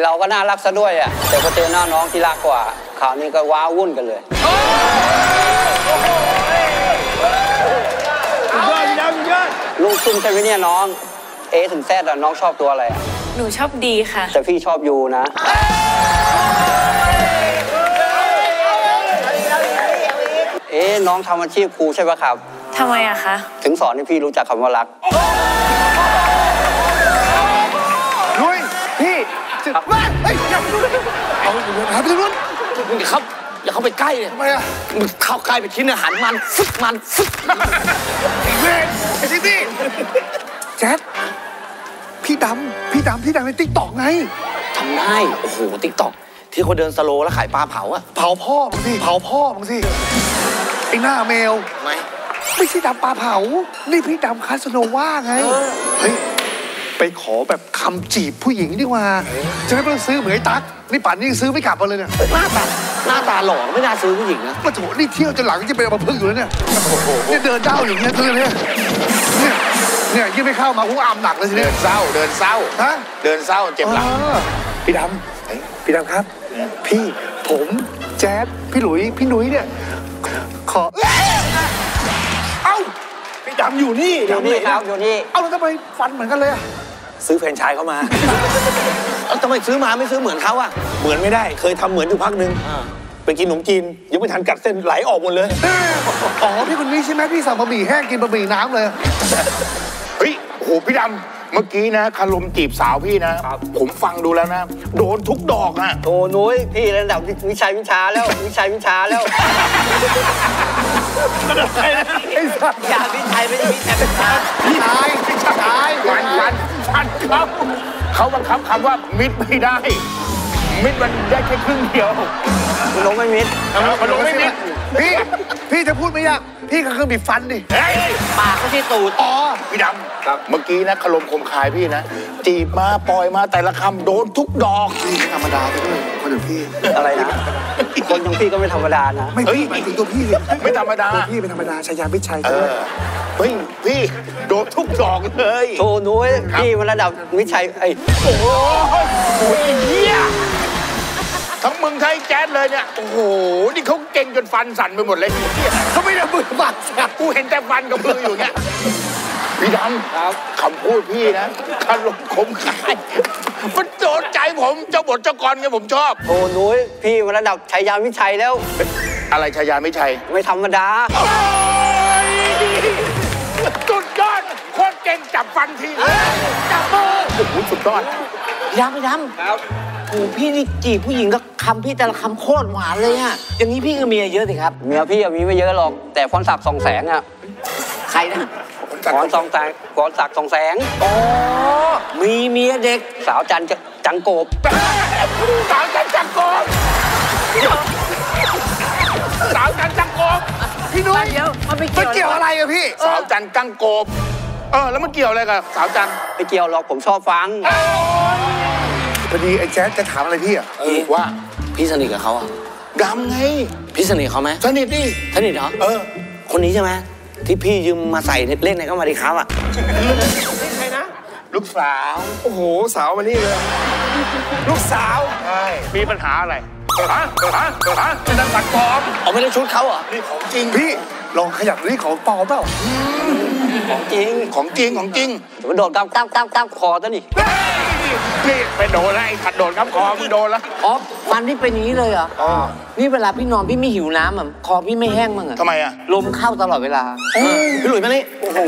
เราก็น่ารักซะด้วยอ่ะแต่พอเจอหน้าน้องที่รักกว่าข่าวนี้ก็ว้าวุ่นกันเลยลูกซุ่มใช่ไหมเนี่ยน้องถึงแซดน้องชอบตัวอะไรอ่ะหนูชอบดีค่ะแต่พี่ชอบยูนะน้องทำอาชีพครูใช่ปะครับทำไมอะคะถึงสอนให้พี่รู้จักคำว่ารักลุยพี่มาเฮ้ยอย่าไปดูเลยเอาไปดูหาไปดูนู้นมึงอย่าเข้าไปใกล้เลยทำไมอะมึงเข้าใกล้ไปชิ้นอาหารมันฟึกไอ้เว้ยไอ้ที่แจ๊ดพี่ดำในติ๊กต็อกไงทำได้โอ้โหติ๊กต็อกที่เขาเดินสโลว์แล้วขายปลาเผาอะเผาพ่อมึงสิไอ้หน้าแมวไม่ใช่ดำปลาเผานี่พี่ดำคาสโนว่าไงเฮ้ยไปขอแบบคำจีบผู้หญิงดีกว่าจะไม่ต้องซื้อเหมือนไอ้ตั๊กนี่ป่านนี้ยังซื้อไม่กลับมาเลยเนี่ยหน้าตาหล่อไม่น่าซื้อผู้หญิงนะมาโถนี่เที่ยวจนหลังจะเป็นอัมพฤกษ์อยู่แล้วเนี่ยนี่เดินเด้าอย่างเงี้ยตัวเนี่ยยิ่งไม่เข้ามาหูอำหนักเลยทีนี้เดินเศร้าฮะเดินเศร้าเจ็บหลังพี่ดำครับพี่ผมแจ๊ดพี่หลุยพี่นุ้ยเนี่ยขอเอ้าพี่ดำอยู่นี่ครับอยู่นี่เอ้าแล้วทำไมฟันเหมือนกันเลยอะซื้อแฟรนไชส์เข้ามาทำไมซื้อมาไม่ซื้อเหมือนเขาอะเหมือนไม่ได้เคยทำเหมือนอยู่พักนึงไปกินขนมจีนยังไม่ทันกัดเส้นไหลออกหมดเลยอ๋อพี่คนนี้ใช่ไหมพี่สั่งบะหมี่แห้งกินบะหมี่น้ำเลยเฮ้ยโหพี่ดำเมื่อกี้นะคารมจีบสาวพี่นะผมฟังดูแล้วนะโดนทุกดอกอะโอ้นุ้ยพี่ระดับวิชาแล้วไอ้สัตว์อย่าวิชัยไม่ใช่วิชัยเป็นชาพี่ชายฟันเขาบังคับคำว่ามิดไม่ได้มิดมันได้แค่ครึ่งเดียวลงไม่มิดมันลงไม่มิดพี่จะพูดไม่ยากพี่ก็คือบีบฟันดิปากก็ที่ตูดอ๋อพี่ดำครับเมื่อกี้นะคารมคมคายพี่นะจีบมาปล่อยมาแต่ละคำโดนทุกดอกพี่ธรรมดาไปด้วยคนอย่างพี่อะไรนะคนอย่างพี่ก็ไม่ธรรมดานะไม่พี่หมายถึงตัวพี่ไม่ธรรมดาพี่เป็นธรรมดาชายามิชัยเฮ้ยพี่โดนทุกดอกเลยโธ่นุ้ยพี่มันระดับวิชัยโอ้โหเหี้ยทั้งมึงไทยแจ๊ดเลยเนี่ยโอ้โหนี่เขาเก่งจนฟันสั่นไปหมดเลยเขาไม่ได้มือบาดแผลกูเห็นแต่ฟันกับมืออยู่เนี่ยพี่ดำครับคำพูดพี่นะคารมคมคายมันโดนใจผมเจ้าบทเจ้ากรไงผมชอบโธ่นุ้ยพี่มันระดับชายาวิชัยแล้วอะไรชายาไม่ใช่ไม่ธรรมดาสุดยอดโคตรเก่งจับฟันทีจับมือโอ้โหสุดยอดพี่ดำครับโอ้พี่นี่จีบผู้หญิงก็คำพี่แต่ละคำโคตรหวานเลยอะอย่างนี้พี่ก็เมียเยอะสิครับเมียพี่มีไม่เยอะหรอกแต่พรศักดิ์200,000อะใครนะพรศักดิ์200,000 อ๋อมีเมียเด็กสาวจังโกบสาวจังโกบสาวจังโกบพี่นุ้ยมันเกี่ยวอะไรอะพี่สาวจังโกบแล้วมันเกี่ยวอะไรกับสาวจันไม่เกี่ยวหรอกผมชอบฟังพอดีไอ้แจ๊ดจะถามอะไรพี่อะว่าพี่สนิทกับเขาอะดำไงพี่สนิทเขาไหมสนิทดิสนิทเหรอคนนี้ใช่ไหมที่พี่ยืมมาใส่เล่นในก็มาดีครับอะนี่ใครนะลูกสาวโอ้โหสาวมานี่เลยลูกสาวใช่มีปัญหาอะไรเป็นนักสัตว์ปลอมไม่ได้ชุดเขาเหรอนี่ของจริงพี่ลองขยับนี่ของปลอมเปล่าของจริงโดนกับคอซะนี่ไปโดนแล้วไอ้ขัดโดนครับคอมึงโดนแล้วฟันที่เป็นอย่างนี้เลยเหรอนี่เวลาพี่นอนพี่ไม่หิวน้ำอ่ะคอพี่ไม่แห้งมั้งอ่ะทำไมอ่ะลมเข้าตลอดเวลาพี่หลุยมานี่โอ้โห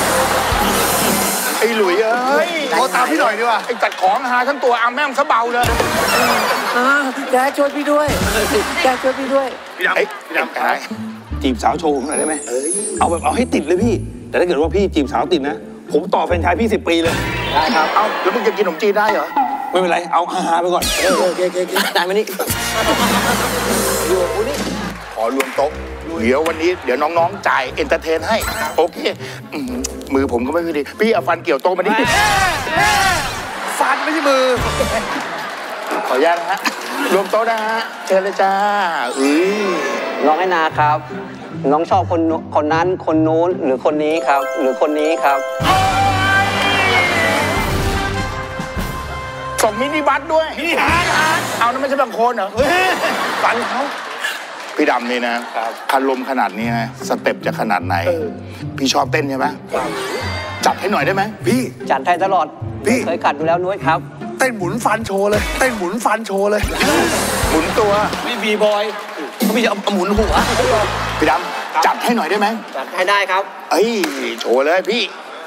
ไอ้หลุยเอ้ยโทรตามพี่หน่อยดีกว่าไอ้จัดของหาทั้งตัวแม่งซะเบาเลยแกช่วยพี่ด้วยพี่ดำจีบสาวโชว์ผมหน่อยได้ไหมเอาแบบเอาให้ติดเลยพี่แต่ถ้าเกิดว่าพี่จีบสาวติดนะผมต่อแฟรนไชส์พี่10 ปีเลยได้ครับแล้วมึงจะกินขนมจีนได้เหรอไม่เป็นไรเอาฮาๆไปก่อนโอเคได้ไหมนี่อยู่กูนี่ขอรวมโต๊ะเดี๋ยววันนี้เดี๋ยวน้องๆจ่ายเอนเตอร์เทนให้โอเคมือผมก็ไม่ค่อยดีพี่เอาฟันเกี่ยวโต๊ะมาดิฟันไม่ใช่มือขออนุญาตนะฮะรวมโต๊ะนะฮะเชิญเลยจ้าน้องให้นาครับน้องชอบคนนั้นคนนู้นหรือคนนี้ครับหรือคนนี้ครับส่งมินิบัสด้วยมินิฮาร์ดเอานั่นไม่ใช่บางคนเหรอฝันเขาพี่ดำนี่นะคารมขนาดนี้นะสเต็ปจะขนาดไหนพี่ชอบเต้นใช่ไหมจัดให้หน่อยได้ไหมพี่จัดให้ตลอดพี่เคยขัดอยู่แล้วนุ้ยครับเต้นหมุนฟันโชว์เลยเต้นหมุนฟันโชว์เลยหมุนตัวไม่บีบอยเขาไม่จะเอาหมุนหัวพี่ดำจัดให้หน่อยได้ไหมจัดให้ได้ครับเอ้ยโชว์เลยพี่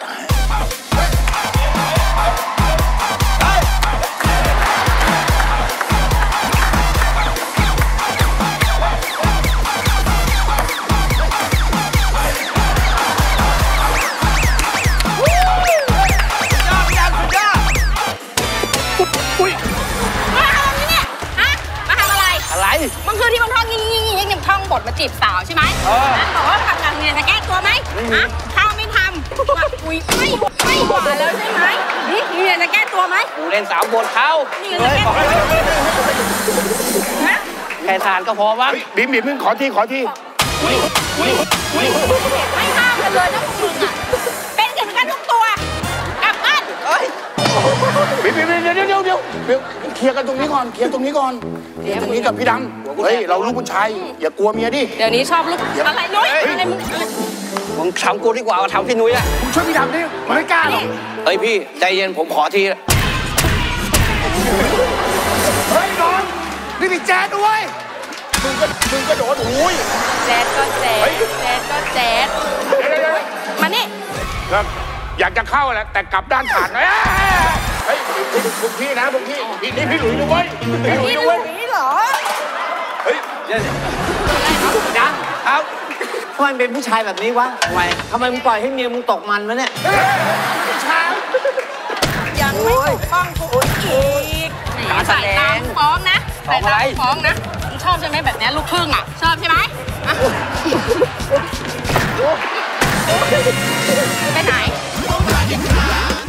มันคือที่มันท่องยิ่งท่องบทมาจีบสาวใช่ไหมบอกว่าทำงานเนี่ยจะแก้ตัวไหมถ้าไม่ทำอุ้ยไม่หวานแล้วใช่ไหมนี่เนี่ยจะแก้ตัวไหมกูเล่น3 บทเขานี่จะแก้ตัวฮะแค่ทานก็พอบ้างบิ๊มขอทีไม่ห้ามกันเลยนะพวกมึงอ่ะเป็นกันทุกตัวกลับบ้านบิ๊มเดี๋ยวเคลียร์กันตรงนี้ก่อนเคลียร์ตรงนี้กับพี่ดำเฮ้ยเราลูกผู้ชายอย่ากลัวเมียดิเดี๋ยวนี้ชอบลูกอะไรนุ้ยอะไรมึงมึงทำกูดีกว่าทำพี่นุ้ยอะมึงช่วยพี่ดำดิมันไม่กล้าหรอกเฮ้ยพี่ใจเย็นผมขอทีเฮ้ยน้องนี่พี่แจ๊ดด้วยมึงก็โดนอุ้ยแจ๊ดก็แจ๊ดมานี่อยากจะเข้าแหละแต่กลับด้านผ่านหน่อยเฮ้ยพวกพี่นะพวกพี่นี่พี่หลุยด้วยพี่หลุยด้วยนี่เหรอเฮ้ยยังครับทำไมเป็นผู้ชายแบบนี้วะทำไมมึงปล่อยให้เมียมึงตกมันวะเนี่ยยังไม่ปกป้องกูอีกใส่ตามฟ้องนะใส่ตามฟ้องนะมึงชอบใช่ไหมแบบนี้ลูกครึ่งอ่ะชอบใช่ไหมไปไหน